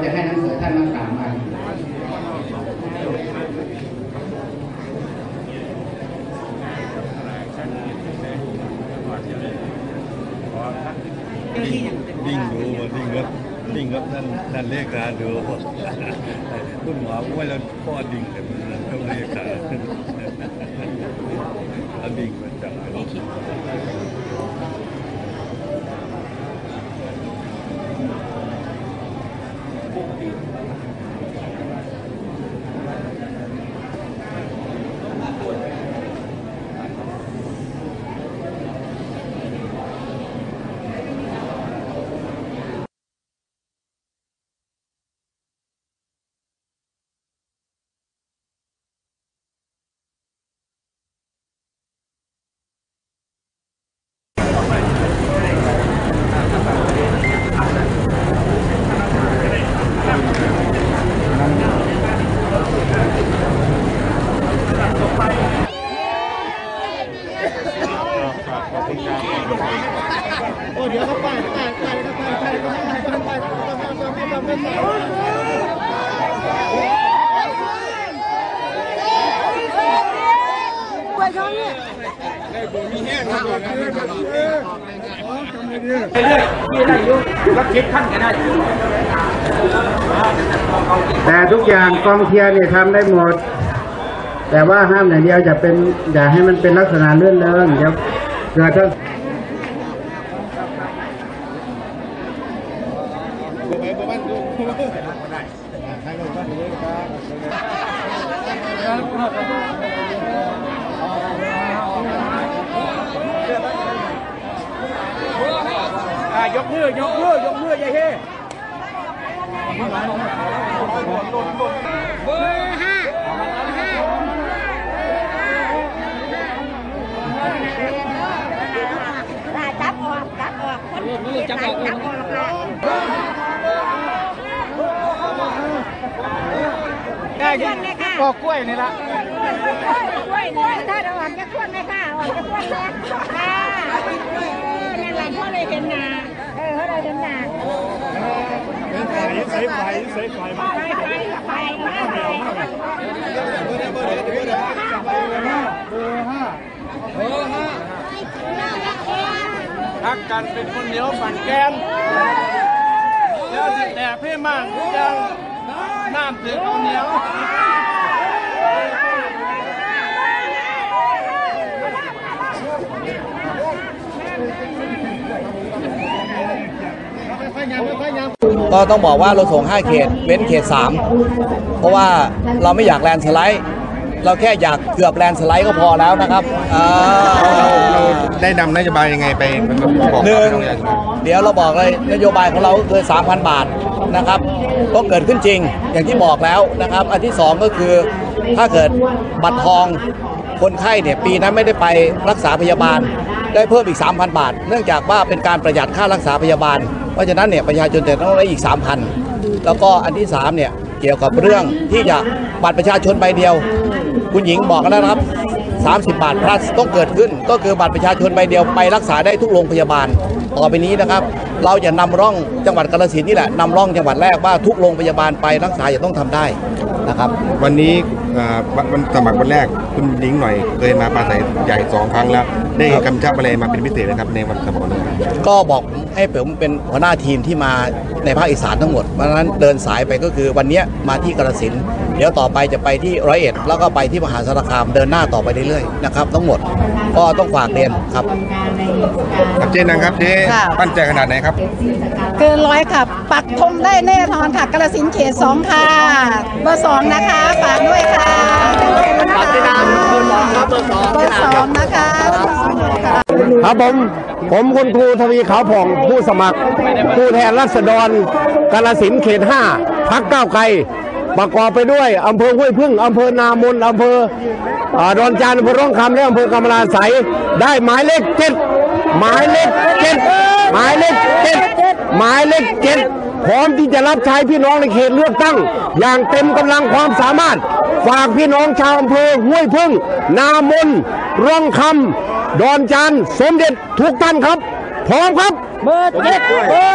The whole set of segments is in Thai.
จะให้หนังสือท่านมากราบมาดิ่งดูดิ่งครับท่านเลขการดูคุณหมอว่าเราพ่อดิ่งเลยมันต้องเลขการเอาดิ่งมาจับโอ้เดี๋ยวเขาไปช่องนี้มีแห้งครับที่ได้ยุ่งรับคิดขั้นกันได้แต่ทุกอย่างกองเชียร์เนี่ยทำได้หมดแต่ว่าห้ามอย่างเดียวอย่าให้มันเป็นลักษณะเลื่อนเดินเดี๋ยวเกิดถ้ายกมือยายเฮ่เบอร์5จับออกคนนี้จับออกได้ยังปอกกล้วยนี่ละกล้วยนี่ถ้าเราออกจะกล้วยไหมค่ะออกจะกล้วยแม่ค่ะนั่นแหละเขาเลยเห็นนาเขาเลยเห็นนาใส่ไฟรักกันเป็นคนเหนียวฝันแกนแล้วแต่พี่มั่งยังน้ำถึงเหนียวก็ต้องบอกว่าเราส่ง5 เขตเว้นเขต 3เพราะว่าเราไม่อยากแลนด์สไลด์เราแค่อยากเกือบแลนด์สไลด์ก็พอแล้วนะครับเราได้นำนโยบายยังไงไปบอกหนึ่งเดี๋ยวเราบอกเลยนโยบายของเราคือ 3,000 บาทนะครับก็เกิดขึ้นจริงอย่างที่บอกแล้วนะครับอันที่2ก็คือถ้าเกิดบัตรทองคนไข้เนี่ยปีนั้นไม่ได้ไปรักษาพยาบาลได้เพิ่มอีก 3,000 บาทเนื่องจากว่าเป็นการประหยัดค่ารักษาพยาบาลเพราะฉะนั้นเนี่ยประชาชนจะต้องได้อีก 3,000 แล้วก็อันที่3เนี่ยเกี่ยวกับเรื่องที่จะบัตรประชาชนใบเดียวคุณหญิงบอกแล้วนะครับ30 บาทพลัสต้องเกิดขึ้นก็คือบัตรประชาชนใบเดียวไปรักษาได้ทุกโรงพยาบาลต่อไปนี้นะครับเราจะนำร่องจังหวัดกาฬสินธุ์นี่แหละนำร่องจังหวัดแรกว่าทุกโรงพยาบาลไปรักษาจะต้องทำได้นะครับวันนี้วันสมัครวันแรกคุณหญิงหน่อยเคยมาปราศัยใหญ่2 ครั้งแล้วได้กำชับอะไรมาเป็นพิเศษนะครับในวันสมัครนี้ก็บอกให้ผมเป็นหัวหน้าทีมที่มาในภาคอีสานทั้งหมดเพราะฉะนั้นเดินสายไปก็คือวันนี้มาที่กาฬสินธุ์เดี๋ยวต่อไปจะไปที่101แล้วก็ไปที่มหาสารคามเดินหน้าต่อไปเรื่อยๆนะครับทั้งหมดก็ต้องฝากเรียนครับเจนนะครับเจ๊มั่นใจขนาดไหนครับเกิน100ค่ะปักธงได้แน่นอนค่ะกาฬสินธุ์เขต 2ค่ะเบอร์ 2นะคะฝากด้วยค่ะฝากด้วยนะคะเบอร์ 2นะคะครับผมคุณครูทวีขาวผ่องผู้สมัครผู้แทนราษฎรกาฬสินธุ์เขต 5 พรรคก้าวไกลประกอบไปด้วยอำเภอห้วยพึ่งอำเภอนามนอำเภอดอนจานอำเภอร่องคำและอำเภอกำมะลาไสได้หมายเลข 7หมายเลข 7หมายเลข 7หมายเลข 7พร้อมที่จะรับใช้พี่น้องในเขตเลือกตั้งอย่างเต็มกำลังความสามารถฝากพี่น้องชาวอำเภอห้วยพึ่งนามนร่องคำดอนจานสมเด็จทุกท่านครับพร้อมครับเบอร์เจ็ด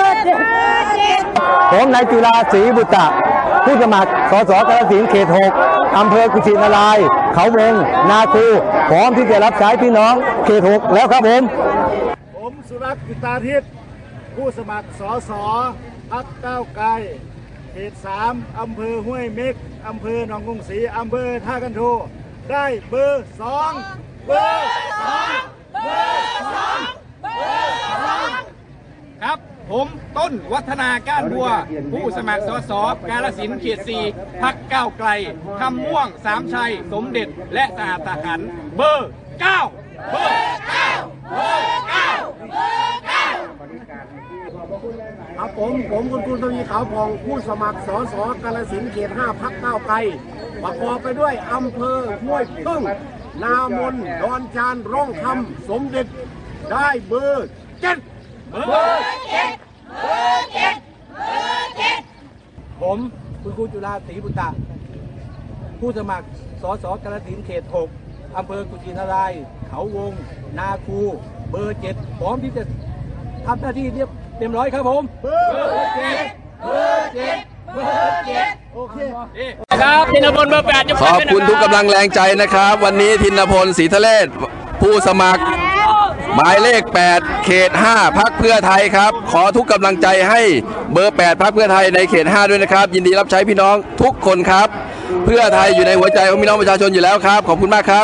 ผมนายจุฬาศรีบุตตะผู้สมัครสสกาฬสินธุ์เขต 6อำเภอกุชินารายณ์เขาวงนาคูพร้อมที่จะรับใช้พี่น้องเขต 6แล้วครับผมสุรักษ์ กิตาทิพย์ผู้สมัครสสพรรคก้าวไกลเขต 3อำเภอห้วยเม็กอำเภอหนองกรุงศรีอำเภอท่ากันโทได้เบอร์ 2 ครับผมต้นวัฒนาก้านบัวผู้สมัครสสกาฬสินธุ์เขต 4พรรคก้าวไกลคำม่วงสามชัยสมเด็จและสหทหารเบอร์ 9 ครับผมคุณครูทวีขาวผ่องผู้สมัครสสกาฬสินธุ์เขต 5พรรคก้าวไกลประกอบไปด้วยอำเภอห้วยพึ่งนามนดอนจานร่องคำสมเด็จได้เบอร์ 7 ผมคุณครูจุฬาศรีบุตตะผู้สมัครสสกาฬสินธุ์เขต 6อำเภอกุชินารายณ์เขาวงนาคูเบอร์ 7พร้อมที่จะทำหน้าที่เต็มร้อยครับผมเบอร์ 7โอเคครับธินพลเบอร์ 8 ขอบคุณทุกกำลังแรงใจนะครับวันนี้ธินพลศรีทะเลศผู้สมัครหมายเลข 8 เขต 5พรรคเพื่อไทยครับขอทุกกำลังใจให้เบอร์ 8พรรคเพื่อไทยในเขต 5ด้วยนะครับยินดีรับใช้พี่น้องทุกคนครับเพื่อไทยอยู่ในหัวใจของพี่น้องประชาชนอยู่แล้วครับขอบคุณมากครับ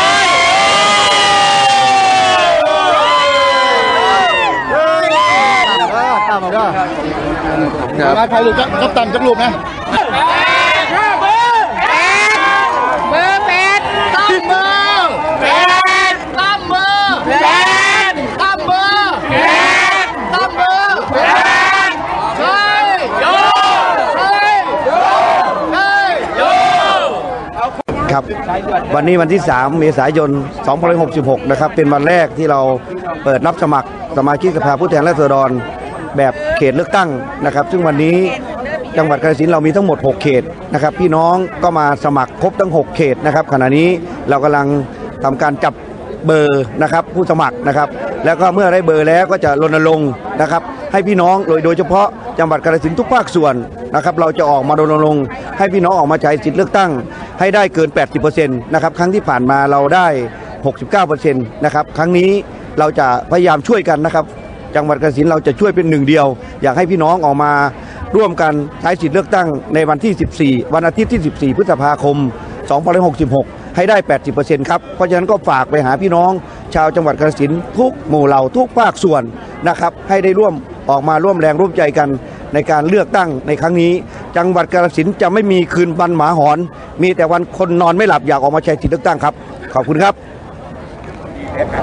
มาถ่ายรูปจับตันจับรูปนะเบอร์ 8ต้องเบอร์ 8ต้องเบอร์ 8ต้องเบอร์ 8ต้องเบอร์ 8ใช่โยใช่โยครับวันนี้วันที่ 3 เมษายน 2566 นะครับเป็นวันแรกที่เราเปิดรับสมัครสมาชิกสภาผู้แทนราษฎรแบบเขตเลือกตั้งนะครับซึ่งวันนี้จังหวัดกาฬสินธุ์เรามีทั้งหมด6เขตนะครับพี่น้องก็มาสมัครครบทั้ง6เขตนะครับขณะนี้เรากำลังทำการจับเบอร์นะครับผู้สมัครนะครับแล้วก็เมื่อได้เบอร์แล้วก็จะรณรงค์นะครับให้พี่น้องโดยเฉพาะจังหวัดกาฬสินธุ์ทุกภาคส่วนนะครับเราจะออกมารณรงค์ให้พี่น้องออกมาใช้สิทธิเลือกตั้งให้ได้เกิน 80% นะครับครั้งที่ผ่านมาเราได้ 69% นะครับครั้งนี้เราจะพยายามช่วยกันนะครับจังหวัดกาฬสินธุ์เราจะช่วยเป็นหนึ่งเดียวอยากให้พี่น้องออกมาร่วมกันใช้สิทธิเลือกตั้งในวันที่ 14 วันอาทิตย์ที่ 14 พฤษภาคม 2566 ให้ได้ 80% ครับเพราะฉะนั้นก็ฝากไปหาพี่น้องชาวจังหวัดกาฬสินธุ์ทุกหมู่เหล่าทุกภาคส่วนนะครับให้ได้ร่วมออกมาร่วมแรงร่วมใจกันในการเลือกตั้งในครั้งนี้จังหวัดกาฬสินธุ์จะไม่มีคืนวันหมาหอนมีแต่วันคนนอนไม่หลับอยากออกมาใช้สิทธิเลือกตั้งครับขอบคุณครับ